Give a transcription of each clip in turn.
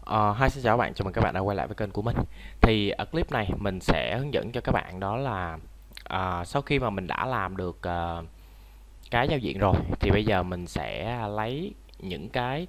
Hi, xin chào các bạn, chào mừng các bạn đã quay lại với kênh của mình. Thì ở clip này mình sẽ hướng dẫn cho các bạn đó là sau khi mà mình đã làm được cái giao diện rồi thì bây giờ mình sẽ lấy những cái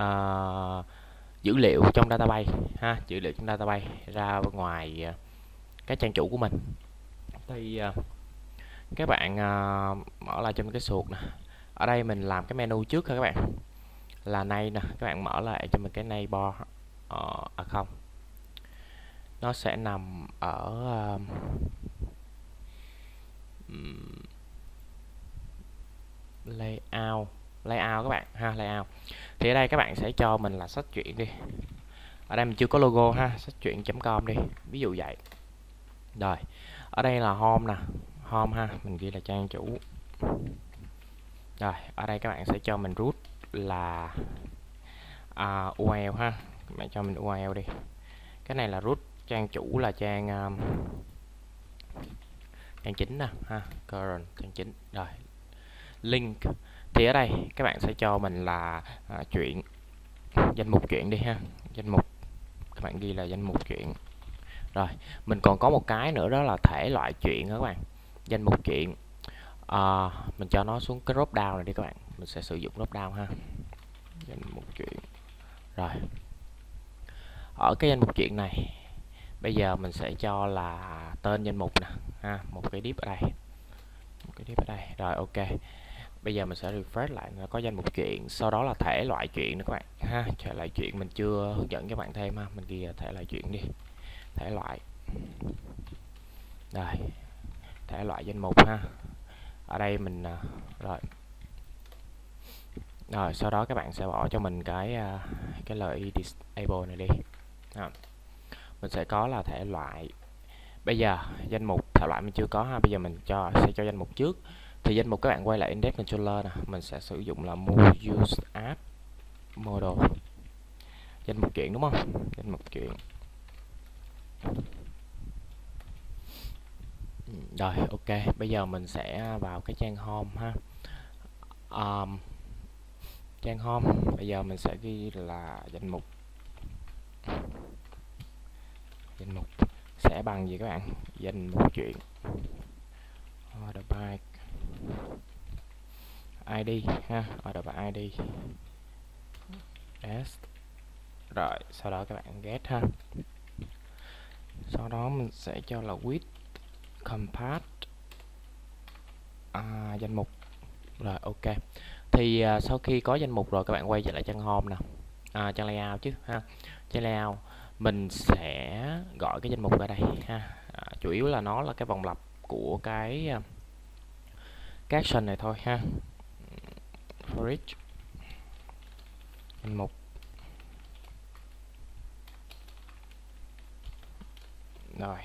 dữ liệu trong database dữ liệu trong database ra ngoài cái trang chủ của mình. Thì các bạn mở lại trong cái suột nè. Ở đây mình làm cái menu trước ha các bạn. Là nay nè, các bạn mở lại cho mình cái neighbor không, nó sẽ nằm ở layout layout các bạn ha, layout. Thì ở đây các bạn sẽ cho mình là sách truyện đi. Ở đây mình chưa có logo ha, sách truyện.com đi, ví dụ vậy. Rồi, ở đây là home nè, home ha, mình ghi là trang chủ. Rồi, ở đây các bạn sẽ cho mình root là URL ha, các bạn cho mình URL đi. Cái này là root trang chủ là trang chính nè ha, current trang chính. Rồi, link thì ở đây các bạn sẽ cho mình là chuyện, danh mục chuyện đi ha, danh mục, các bạn ghi là danh mục chuyện. Rồi, mình còn có một cái nữa đó là thể loại chuyện đó các bạn, danh mục chuyện. Mình cho nó xuống cái drop down này đi các bạn, mình sẽ sử dụng drop down ha, danh mục chuyện. Rồi, ở cái danh mục chuyện này bây giờ mình sẽ cho là tên danh mục nè ha, một cái div ở đây, một cái div ở đây. Rồi, ok, bây giờ mình sẽ refresh lại, nó có danh mục chuyện, sau đó là thể loại chuyện nữa các bạn ha. Thể loại chuyện mình chưa hướng dẫn các bạn thêm ha, mình ghi là thể loại chuyện đi, thể loại. Rồi, thể loại danh mục ha, ở đây mình rồi sau đó các bạn sẽ bỏ cho mình cái lời disable này đi ha. Mình sẽ có là thể loại. Bây giờ danh mục thể loại mình chưa có ha, bây giờ mình sẽ cho danh mục trước. Thì danh mục các bạn quay lại index controller nè, mình sẽ sử dụng là move use app model, danh mục chuyện đúng không, danh mục chuyện. Rồi, ok, bây giờ mình sẽ vào cái trang home ha. Trang home bây giờ mình sẽ ghi là danh mục sẽ bằng gì các bạn, danh mục chuyện, order by id ha, order by id s. Rồi sau đó các bạn get ha, sau đó mình sẽ cho là with compact danh mục. Rồi, ok, thì sau khi có danh mục rồi các bạn quay trở lại trang home nè, trang layout chứ ha, trang layout mình sẽ gọi cái danh mục ở đây ha. Chủ yếu là nó là cái vòng lặp của cái action này thôi ha. For each danh mục. Rồi,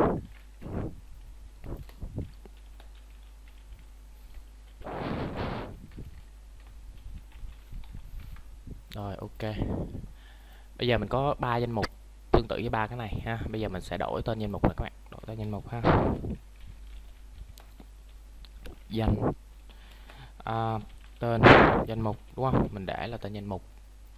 rồi ok, bây giờ mình có 3 danh mục tương tự với 3 cái này ha. Bây giờ mình sẽ đổi tên danh mục này các bạn, đổi tên danh mục ha. Danh tên danh mục đúng không, mình để là tên danh mục.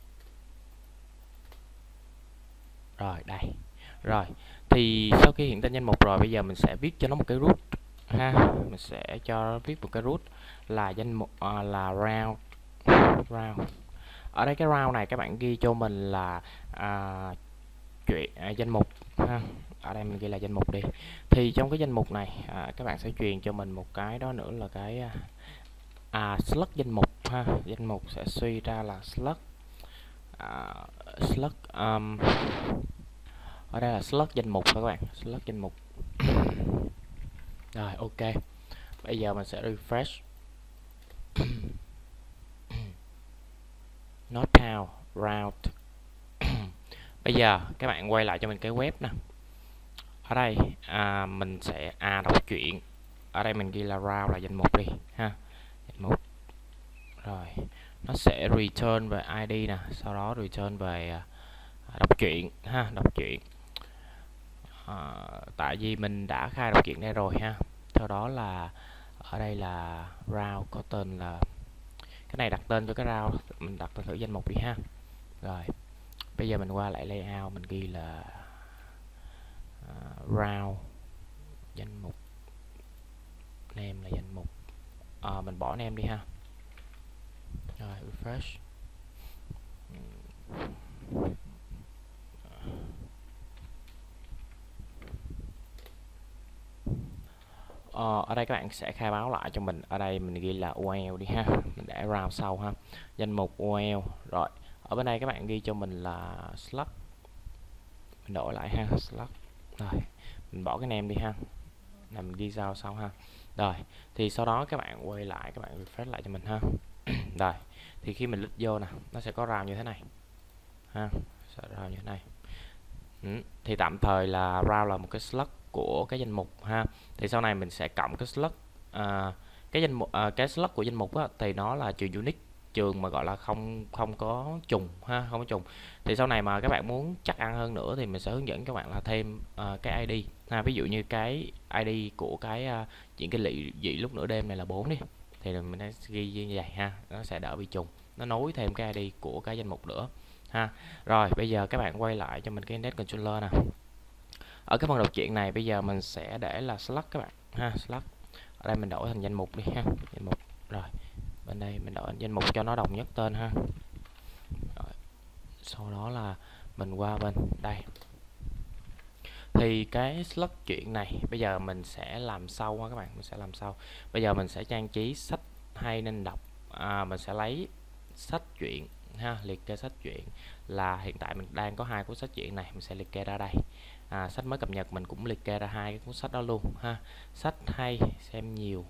Rồi đây, rồi thì sau khi hiện tên danh mục rồi bây giờ mình sẽ viết cho nó một cái root ha, mình sẽ cho viết một cái root là danh mục là round. Ở đây cái round này các bạn ghi cho mình là danh mục ha. Ở đây mình ghi là danh mục đi. Thì trong cái danh mục này các bạn sẽ truyền cho mình một cái đó nữa là cái slug danh mục ha. Danh mục sẽ suy ra là slug ở đây là slug danh mục các bạn, slug danh mục. Rồi, ok, bây giờ mình sẽ refresh. Not how round. Bây giờ các bạn quay lại cho mình cái web nè. Ở đây mình sẽ đọc truyện. Ở đây mình ghi là round là danh mục đi ha, danh mục. Rồi nó sẽ return về ID nè, sau đó return về đọc truyện ha, đọc truyện. Tại vì mình đã khai đọc truyện đây rồi ha. Sau đó là ở đây là round có tên là cái này, đặt tên cho cái round mình đặt tên thử danh mục đi ha. Rồi Bây giờ mình qua lại layout, mình ghi là round danh mục, name là danh mục, mình bỏ name đi ha. Rồi refresh. Ở đây các bạn sẽ khai báo lại cho mình, ở đây mình ghi là URL đi ha, mình để round sau ha, danh mục URL. Rồi ở bên đây các bạn ghi cho mình là slug, mình đổi lại ha, slug. Rồi mình bỏ cái name đi ha, là mình ghi sao sau ha. Rồi thì sau đó các bạn quay lại, các bạn refresh lại cho mình ha. Rồi thì khi mình click vô nè, nó sẽ có round như thế này ha, sẽ round như thế này. Thì tạm thời là round là một cái slug của cái danh mục ha. Thì sau này mình sẽ cộng cái slug, cái danh mục, cái slug của danh mục á, thì nó là trường unique, trường mà gọi là không có trùng ha, không có trùng. Thì sau này mà các bạn muốn chắc ăn hơn nữa thì mình sẽ hướng dẫn các bạn là thêm cái ID ha. Ví dụ như cái ID của cái chuyện cái lị dị lúc nửa đêm này là 4 đi, thì mình sẽ ghi như vậy ha, nó sẽ đỡ bị trùng, nó nối thêm cái ID của cái danh mục nữa ha. Rồi bây giờ các bạn quay lại cho mình cái index controller nè. Ở cái phần đầu chuyện này bây giờ mình sẽ để là slug các bạn ha, slug. Ở đây mình đổi thành danh mục đi ha, danh mục. Rồi bên đây mình đổi thành danh mục cho nó đồng nhất tên ha. Rồi, sau đó là mình qua bên đây. Thì cái slug chuyện này bây giờ mình sẽ làm sau ha các bạn, mình sẽ làm sau. Bây giờ mình sẽ trang trí sách hay nên đọc, mình sẽ lấy sách truyện ha, liệt kê sách truyện là hiện tại mình đang có 2 cuốn sách truyện này, mình sẽ liệt kê ra đây. Sách mới cập nhật mình cũng liệt kê ra 2 cái cuốn sách đó luôn ha. Sách hay xem nhiều,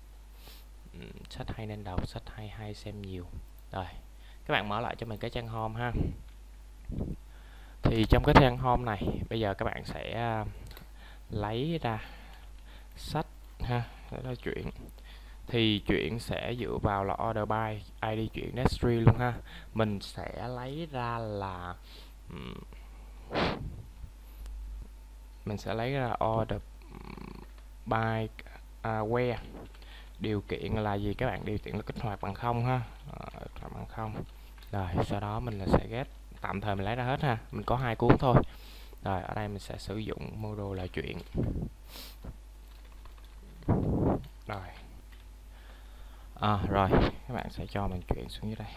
sách hay nên đọc, sách hay xem nhiều. Rồi các bạn mở lại cho mình cái trang home ha. Thì trong cái trang home này bây giờ các bạn sẽ lấy ra sách ha, đó chuyện. Thì chuyện sẽ dựa vào là order by ID chuyện Nestry luôn ha. Mình sẽ lấy ra là mình sẽ lấy ra order by where, điều kiện là gì các bạn, điều kiện là kích hoạt bằng 0 ha, bằng 0. Rồi sau đó mình là sẽ get, tạm thời mình lấy ra hết ha, mình có 2 cuốn thôi. Rồi ở đây mình sẽ sử dụng module là chuyện. Rồi rồi các bạn sẽ cho mình chuyện xuống dưới đây.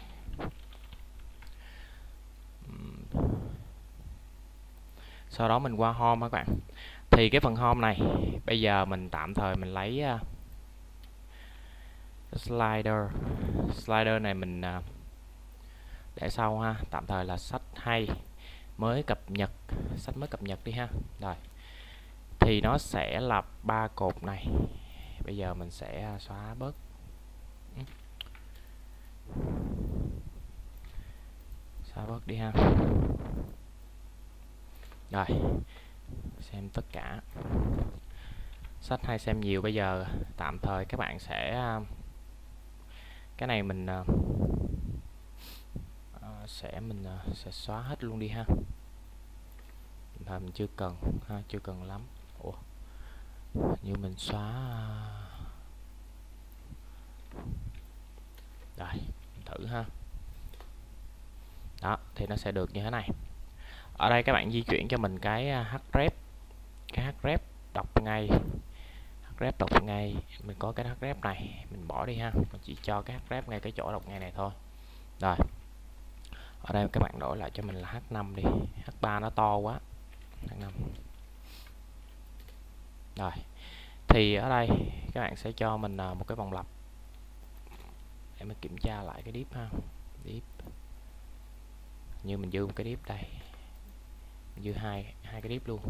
Sau đó mình qua home các bạn. Thì cái phần home này bây giờ mình tạm thời mình lấy slider này mình để sau ha, tạm thời là sách hay mới cập nhật, sách mới cập nhật đi ha. Rồi thì nó sẽ là 3 cột này, bây giờ mình sẽ xóa bớt. Xóa bớt đi ha. Rồi xem tất cả, sách hay xem nhiều. Bây giờ tạm thời các bạn sẽ cái này mình sẽ xóa hết luôn đi ha. Mình chưa cần ha, chưa cần lắm. Ủa, như mình xóa rồi, mình thử ha. Đó thì nó sẽ được như thế này. Ở đây các bạn di chuyển cho mình cái href, cái href đọc ngay, href đọc ngay. Mình có cái href này mình bỏ đi ha, mình chỉ cho cái href ngay cái chỗ đọc ngay này thôi. Rồi ở đây các bạn đổi lại cho mình là H5 đi, H3 nó to quá, H5. Rồi thì ở đây các bạn sẽ cho mình một cái vòng lặp để mình kiểm tra lại cái div ha. Div như mình dư một cái div đây, mình dư hai cái div luôn.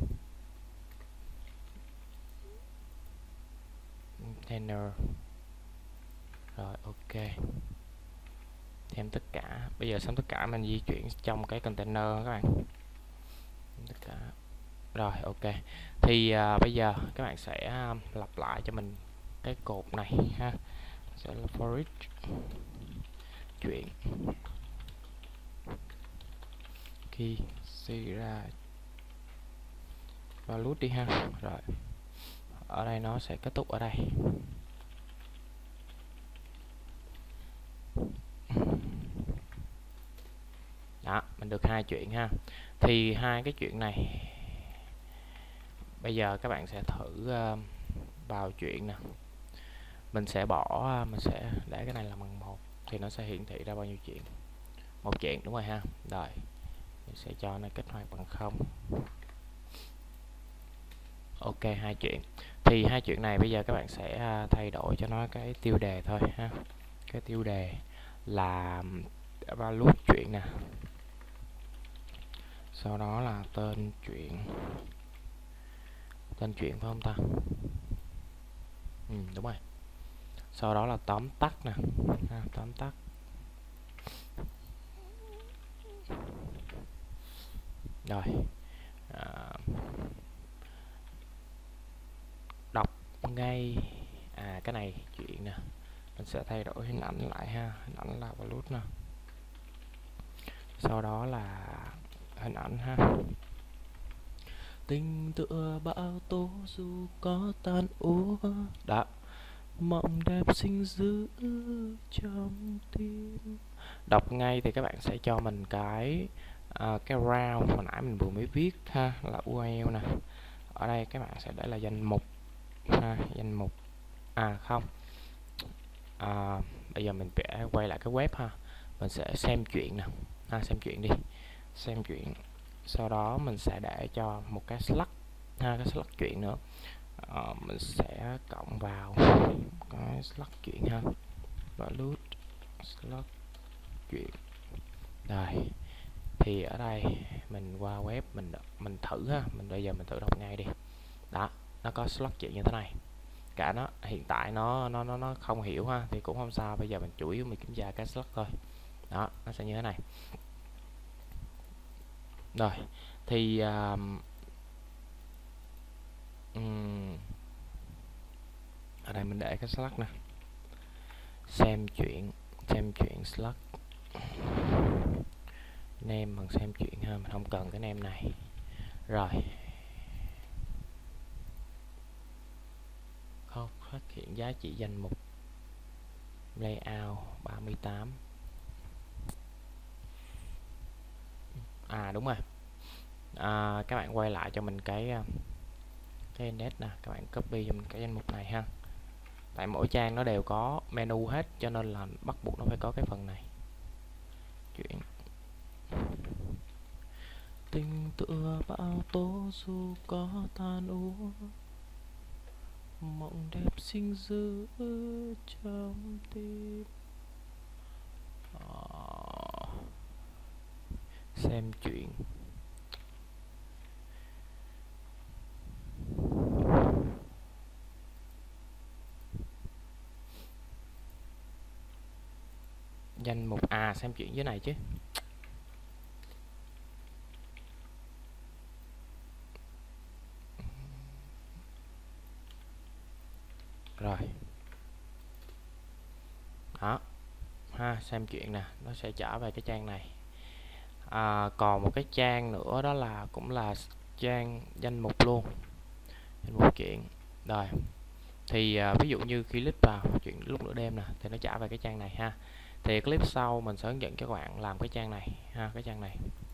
Container. Rồi ok, thêm tất cả. Bây giờ xong tất cả mình di chuyển trong cái container các bạn, tất cả. Rồi ok, thì bây giờ các bạn sẽ lặp lại cho mình cái cột này ha, sẽ là for each chuyện khi suy ra value đi ha. Rồi ở đây nó sẽ kết thúc ở đây. Đó, mình đưa được 2 chuyện ha. Thì hai cái chuyện này bây giờ các bạn sẽ thử vào chuyện nè. Mình sẽ mình sẽ để cái này là bằng 1 thì nó sẽ hiển thị ra bao nhiêu chuyện. 1 chuyện đúng rồi ha. Rồi mình sẽ cho nó kích hoạt bằng 0. Ok, 2 chuyện. Thì 2 chuyện này bây giờ các bạn sẽ thay đổi cho nó cái tiêu đề thôi ha. Cái tiêu đề là value chuyện nè. Sau đó là tên chuyện. Tên chuyện phải không ta? Đúng rồi. Sau đó là tóm tắt nè. Tóm tắt. Rồi. Đọc ngay. Cái này chuyện nè. Mình sẽ thay đổi hình ảnh lại ha. Hình ảnh là value nè. Sau đó là hình ảnh ha. Tình tựa bão tố dù có tan úa. Đó. Mộng đẹp xinh giữ trong tim. Đọc ngay thì các bạn sẽ cho mình cái round hồi nãy mình vừa mới viết ha, là URL nè. Ở đây các bạn sẽ để là danh mục ha, danh mục không. Bây giờ mình sẽ quay lại cái web ha. Mình sẽ xem chuyện nè. Xem chuyện đi. Xem chuyện. Sau đó mình sẽ để cho một cái slug cái slug chuyện nữa. Mình sẽ cộng vào cái slug chuyện ha. Và loot slug chuyện. Rồi. Thì ở đây mình qua web mình thử ha, bây giờ mình thử đọc ngay đi. Đó, nó có slug chuyện như thế này. Cả nó hiện tại nó không hiểu ha thì cũng không sao, bây giờ mình chủ yếu mình kiểm tra cái slug thôi. Đó, nó sẽ như thế này. Rồi, thì ở đây mình để cái slug nè. Xem chuyện slug. Name bằng xem chuyện ha, mình không cần cái name này. Rồi. Không phát hiện giá trị danh mục. Layout 38. Đúng rồi. Các bạn quay lại cho mình cái index nè, các bạn copy cho mình cái danh mục này ha. Tại mỗi trang nó đều có menu hết cho nên là bắt buộc nó phải có cái phần này. Chuyện. Tình tựa bão tố dù có tan úa. Mộng đẹp xinh giữ trong tim. Xem chuyện. Danh mục xem chuyện dưới này chứ. Rồi. Đó. Xem chuyện nè, nó sẽ trở về cái trang này. Còn một cái trang nữa đó là cũng là trang danh mục luôn. Danh mục chuyện. Rồi. Thì ví dụ như khi click vào chuyện lúc nửa đêm nè thì nó trả về cái trang này ha. Thì clip sau mình sẽ hướng dẫn cho các bạn làm cái trang này ha, cái trang này.